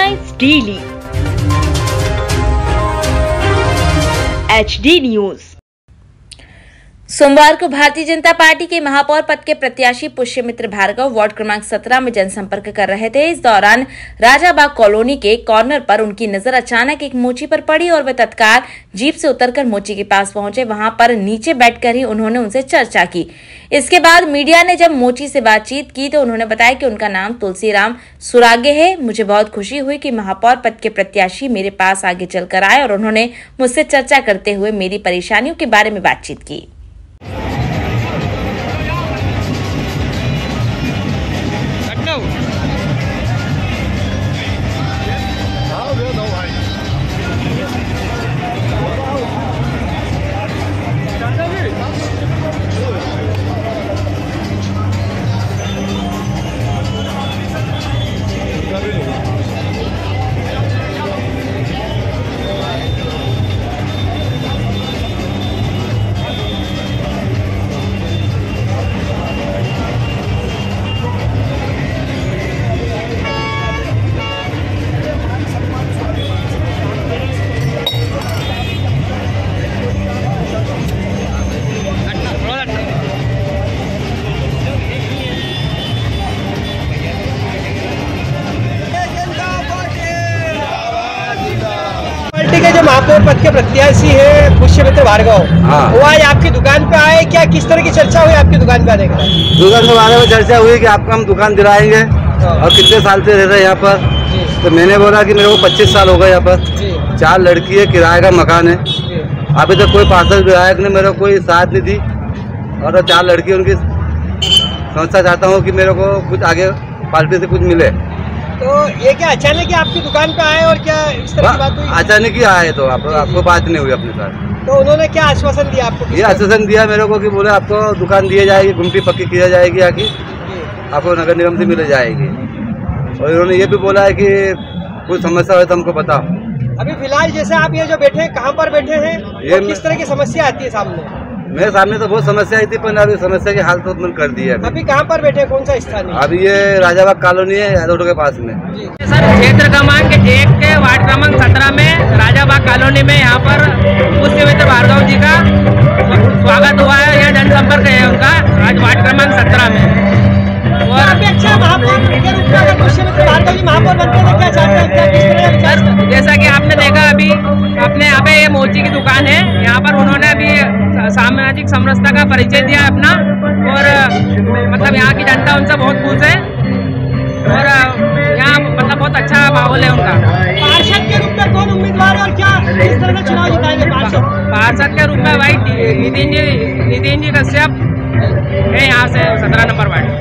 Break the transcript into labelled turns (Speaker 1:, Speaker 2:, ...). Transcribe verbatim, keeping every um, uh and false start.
Speaker 1: Headlines daily. H D news. सोमवार को Bharatiya Janata party के महापौर पद के प्रत्याशी पुष्यमित्र भार्गव वार्ड क्रमांक सत्रह में जनसंपर्क कर रहे थे। इस दौरान राजाबाग कॉलोनी के कॉर्नर पर उनकी नजर अचानक एक मोची पर पड़ी और वे तत्काल जीप से उतरकर मोची के पास पहुंचे। वहां पर नीचे बैठकर ही उन्होंने उनसे चर्चा की। इसके बाद मीडिया ने जब मोची से बातचीत की तो उन्होंने बताया कि उनका नाम तुलसीराम सुरागे है। मुझे बहुत खुशी हुई कि महापौर पद के प्रत्याशी मेरे पास आगे चलकर आए और उन्होंने मुझसे चर्चा करते हुए मेरी परेशानियों के बारे में बातचीत की।
Speaker 2: के जो महापौर पद के प्रत्याशी है पुष्यमित्र भार्गव, वो आज आपकी दुकान पे आए। क्या किस तरह की चर्चा हुई आपकी दुकान पे आने का?
Speaker 3: दुकान पे आने में चर्चा हुई कि आपको हम दुकान दिलाएंगे और कितने साल से रह रहे हैं यहाँ पर। तो मैंने बोला कि मेरे को पच्चीस साल हो गए यहाँ पर, चार लड़की है, किराए का मकान है। अभी तक कोई पार्षद विधायक ने मेरे को कोई साथ नहीं दी और चार लड़की उनकी समझना चाहता हूँ कि मेरे को कुछ आगे पार्टी से कुछ मिले।
Speaker 2: तो ये क्या अचानक ही आपकी दुकान पे आए और क्या इस तरह की बात हुई?
Speaker 3: अचानक ही आए तो आप, आपको बात नहीं हुई अपने साथ?
Speaker 2: तो उन्होंने क्या आश्वासन दिया आपको?
Speaker 3: ये आश्वासन दिया मेरे को कि बोले आपको दुकान दी जाएगी, गुमटी पक्की की जाएगी, आगे आपको नगर निगम से मिल जाएगी। और उन्होंने ये भी बोला है कि कुछ समस्या हो तो हमको बताओ।
Speaker 2: अभी फिलहाल जैसे आप ये जो बैठे हैं, कहाँ पर बैठे हैं, ये किस तरह की समस्या आती है सामने?
Speaker 3: मेरे सामने तो बहुत समस्या आई थी, पर अभी समस्या की हाल तो मैंने कर दी है।
Speaker 2: अभी, अभी कहाँ पर बैठे, कौन सा स्थान है?
Speaker 3: अभी ये राजाबाग कॉलोनी है, यादव रोड के पास में।
Speaker 4: सर, क्षेत्र क्रमांक एक के वार्ड क्रमांक सत्रह में राजाबाग कॉलोनी में यहाँ पर पुष्यमित्र भार्गव जी का स्वागत हुआ है। यह जनसंपर्क है उनका आज वार्ड क्रमांक सत्रह में। और
Speaker 2: अपेक्षा महापौर के रूप में पुष्यमित्र भार्गव जी महापौर बनते हैं, क्या चाहते हैं, क्या किस तरह का?
Speaker 4: सर, जैसा कि आपने देखा अभी अपने यहाँ पे ये मोची की दुकान है, यहाँ पर उन्होंने अभी सामाजिक समरसता का परिचय दिया अपना। और मतलब यहाँ की जनता उनसे बहुत खुश है और यहाँ मतलब बहुत अच्छा माहौल है उनका।
Speaker 2: पार्षद के रूप में कौन उम्मीदवार है और क्या किस तरह का चुनाव जिताएंगे पार्षद?
Speaker 4: पार्षद के रूप में भाई नितिन जी नितिन जी कश्यप है यहाँ से सत्रह नंबर वार्ड।